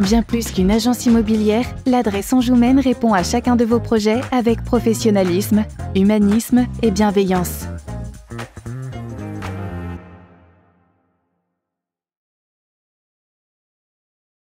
Bien plus qu'une agence immobilière, l'adresse Anjoumen répond à chacun de vos projets avec professionnalisme, humanisme et bienveillance.